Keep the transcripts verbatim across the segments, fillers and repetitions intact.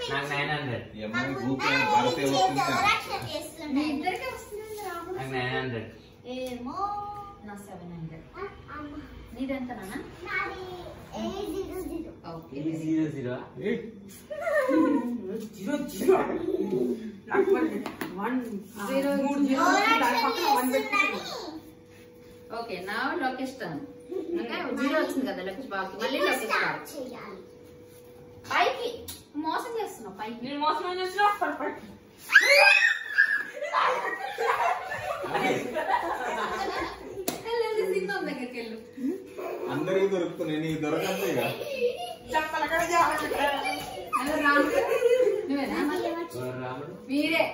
నాకు nine hundred నాకు nine hundred ఏమో నా సెవెన్ హండ్రెడ్ నీదెంత నాన్న okay zero zero zero zero one zero okay నా లోకేష్ టర్న్ ఓకే జీరో వచ్చింది కదా లోకేష్ బాబుకి మళ్ళీ లోకేష్ చేయాలి పైకి మోసం చేస్తున్నావు పైకి నేను మోసం చేస్తున్నా పర్ఫెక్ట్ దగ్గరికి వెళ్ళు అందరికి దొరుకుతున్నాయి నీకు దొరకంతే మీరే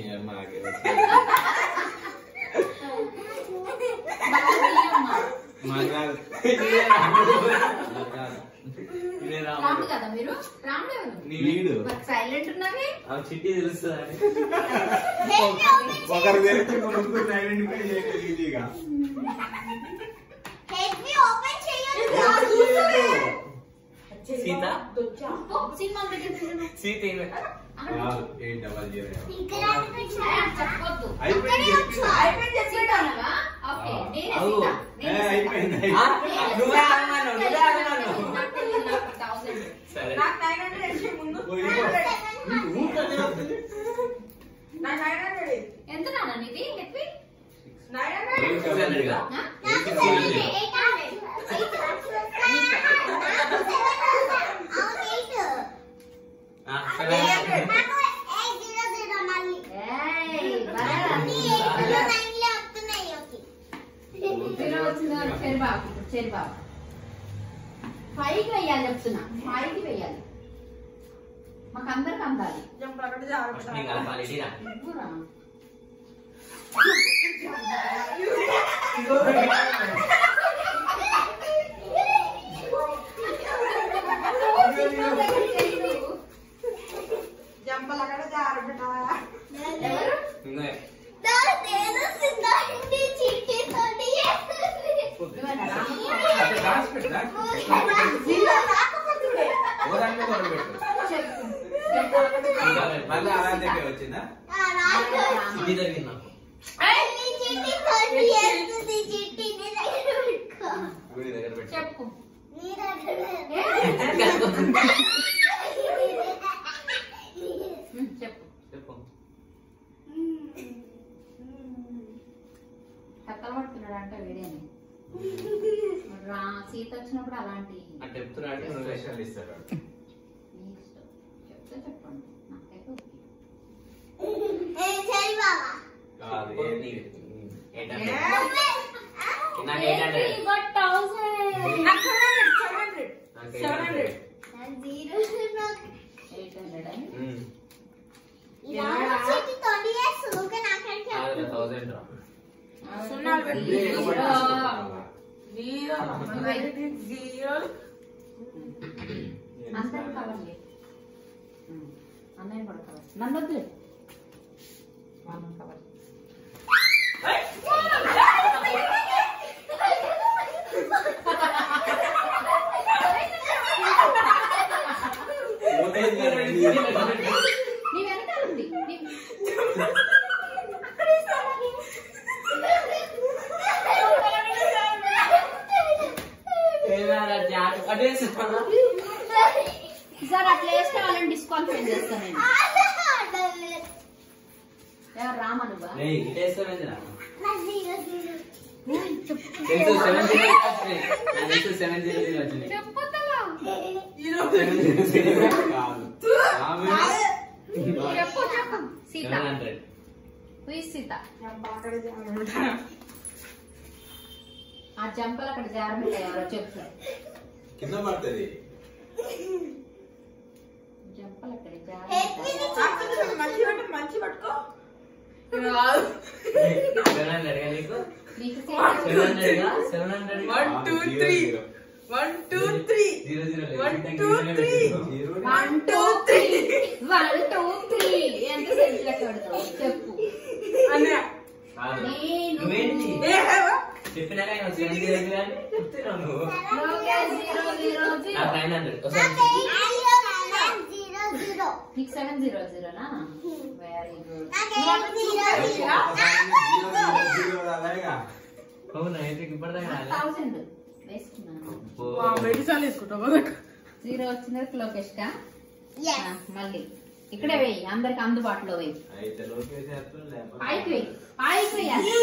రాముడు కదా మీరు రాముడు సైలెంట్ ఉన్నావే చిట్టి తెలుస్తుంది ఒకరు తెలిసి ఐడెంటిఫై చేయలేదు ఈజీగా Sita cinema Sita eight double zero చెప్పొద్దు అయిపోయింది సరే ఎంత నాన్న నీది చెప్పి సరే బాబు ఫైవ్కి వెయ్యాలి చెప్తున్నా ఫైవ్కి వెయ్యాలి మాకు అందరికి అందాలి వచ్చిందా చెప్పు చెప్పు చెప్పు కథలు పడుతున్నాడు అంటే వీడేని సీత వచ్చినప్పుడు అలాంటి అంటే చెప్తున్నాడు ఇస్తాడు మీ ఇష్టం చెప్తే చెప్పండి నాకైతే కాదు నాకు ఎయిట్ హండ్రెడ్ ఎయిట్ హండ్రెడ్ అని థౌసండ్ అందరికి కావాలి అన్నయ్య కూడా కావాలి నన్ను వద్దు కావాలి నీ వెనకాల ఉంది సార్ అట్లా వేస్తే వాళ్ళని డిస్క్వాలిఫై చేస్తాను నేను ఎవరు రామా నువ్వా చెప్పు చెప్పు సీత సీత ఆ జంపలు అక్కడ జారబెట్టాయి ఎవరో చెప్తారు కింద పడుతుంది జంపలు అక్కడ మంచి పట్టుకో సెవెన్ హండ్రెడ్ నీకు నీకు seven hundred seven hundred one two three one two three zero zero one two three one two three one two three ఎంత సెంట్ లెక్క పెడతావు చెప్పు నువ్వేంటి చెప్పినాక సెవెన్ జీరో జీరో అని చెప్తున్నావు నువ్వు జీరో జీరో జీరో నాకు నైన్ హండ్రెడ్ జీరో నీకు సెవెన్ జీరో జీరోనా వెరీ గుడ్ అవునా అయితే ఇప్పటిదాకా థౌసండ్ వేసుకున్నాను మెడిసిన్ వేసుకుంటాం జీరో వచ్చింది లోకేష్ కా మళ్ళీ ఇక్కడే వెయ్యి అందరికి అందుబాటులో వెయ్యి పైకి వెయ్యి పైకి వెయ్యాలి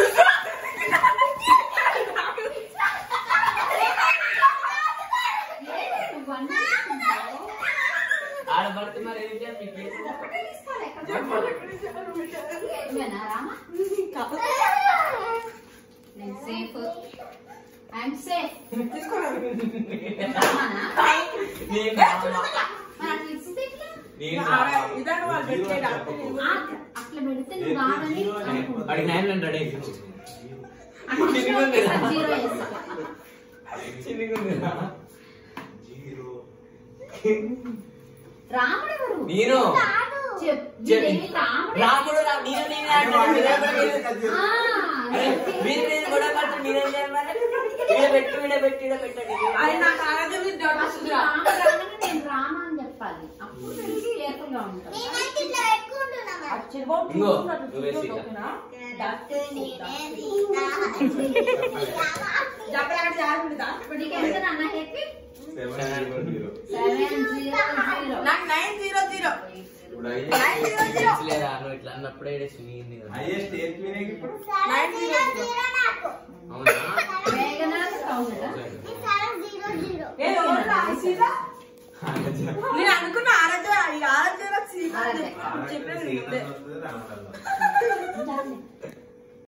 ఆడబడితే మరి ఏం చేయాలి రామా నేను సేఫ్ ఐఎమ్ సేఫ్ అట్లా పెడితే నువ్వు రాదని అడిగి నైన్ హండ్రెడ్ జీరో రాముడు ఎవరు నేను రాముడు రాముడు మీరు మీరు కూడా పట్టు మీరేం చేయాలి పెట్టు విడబెట్టి పెట్టండి అది నాకు ఆరోగ్యం నేను రామ అని చెప్పాలి అప్పుడు తెలిసి కేర్ఫుల్ గా ఉంటాను ఇంగో నువ్వే సీత అన్న happy seven zero seven zero zero నాకు నైన్ జీరో జీరో లేదా నువ్వు ఇట్లా అన్నప్పుడే హైయెస్ట్ ఏజ్ మీనింగ్ ఇప్పుడు నైన్ జీరో జీరో అవునా నేను అనుకున్న ఆరాధ్య ఈ ఆరాధ్య ఆరాధ్య. చెప్పేది సీత వస్తుంది రామకల్లా